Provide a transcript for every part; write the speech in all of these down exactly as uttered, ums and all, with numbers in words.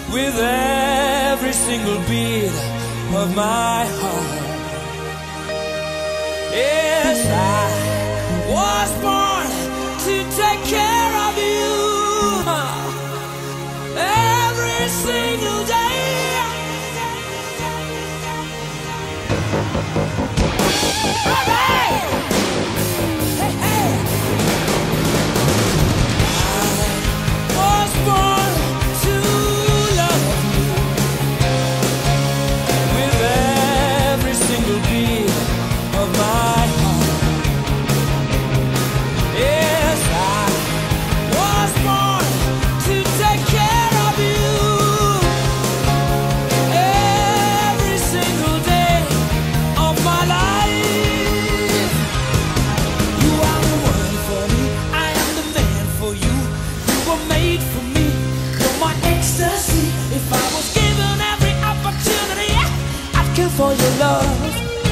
with every single beat of my heart. Yes, I was born to take care of you every single day. Hey, hey, hey. I was born to love you with every single beat of my heart. Yes, I was born to take care of you every single day of my life. You are the one for me, I am the man for you. You were made for me, you're my ecstasy. If I was given every opportunity, I'd kill for your love.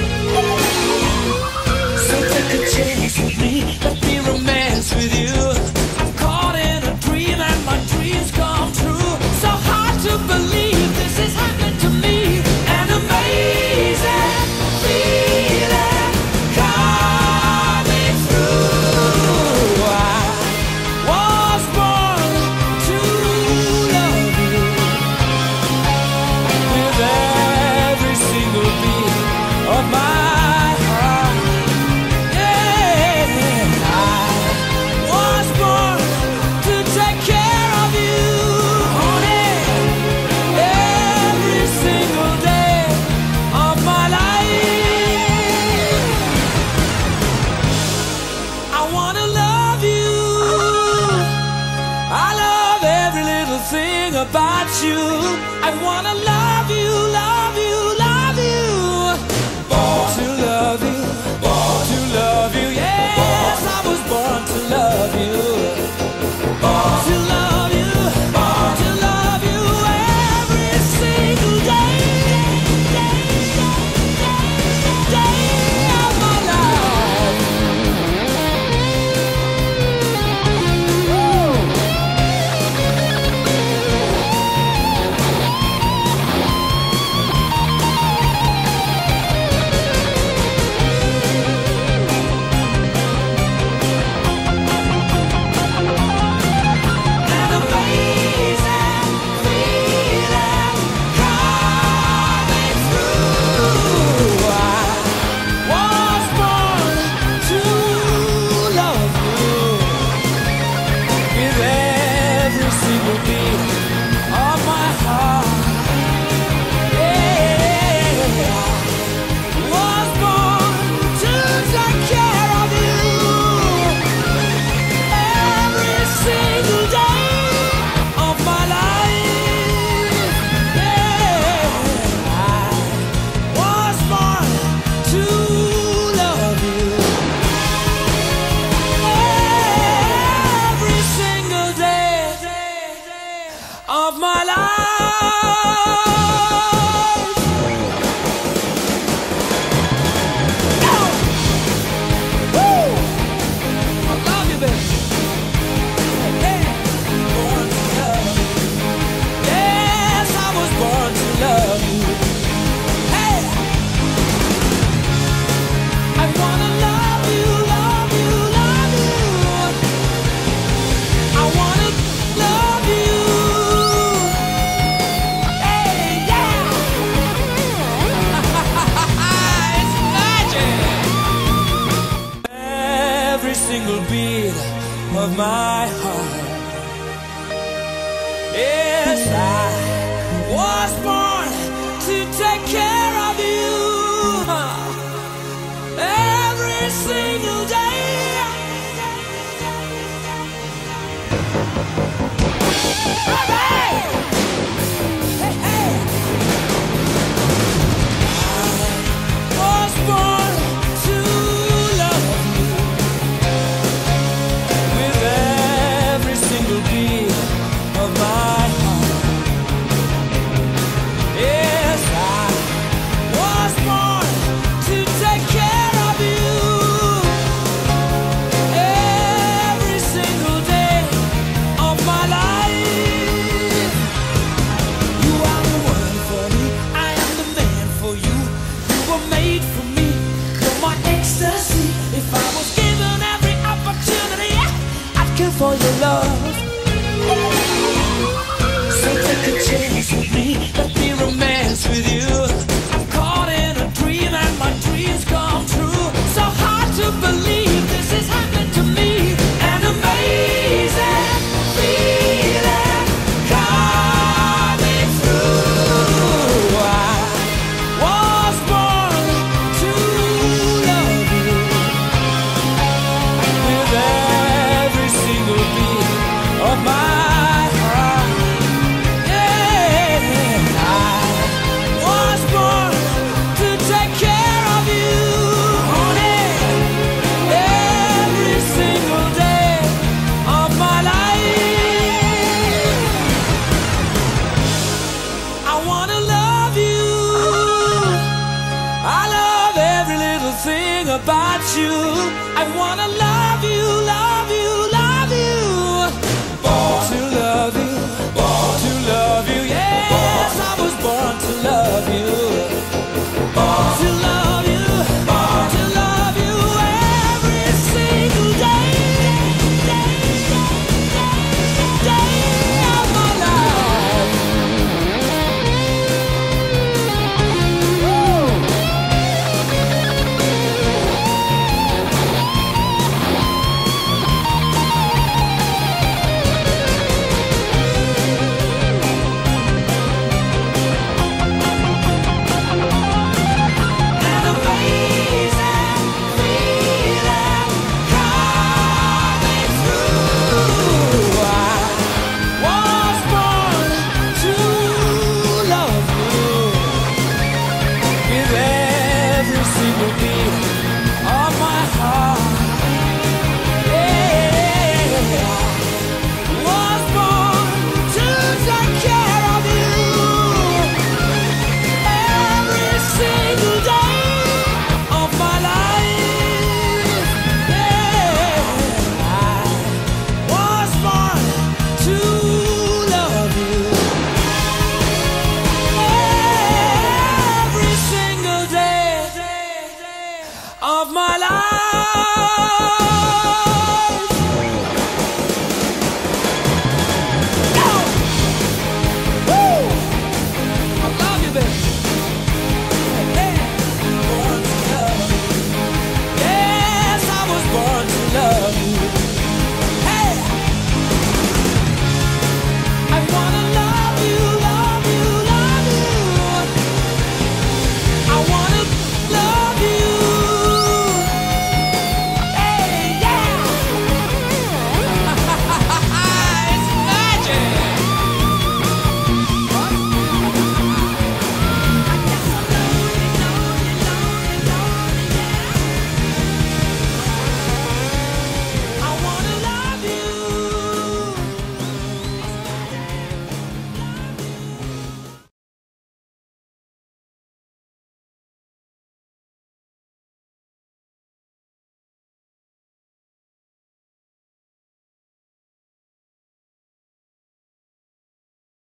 So take a chance with me, let me romance with you. I'm caught in a dream and my dreams come true. So hard to believe this is happening to me. An amazing feeling coming through. I was born to love you with every single beat of my heart. Yeah, I was born to take care of you, honey, every single day of my life. I wanna love you. I love every little thing about you. I wanna love you, love you, love you. Born to love you, born to love you. Yes, I was born to love you. Born to love you, born to love you every single day, day, day, day of my life. An amazing feeling coming through. I was born to love you with every single beat of my heart. Yeah, I was born to take care of you every single day of my life. Yeah, I was born to love you every single day of my life. Go! Woo! I love you, baby. Hey, born to love you. Yes, I was born to love you. Hey, I wanna love you, love you, love you. I wanna love you. Hey, yeah. It's magic. Every single beat of my heart. Yes, I was born to take care of you every single day. Hey, hey, hey. I was born to love you with every single beat of my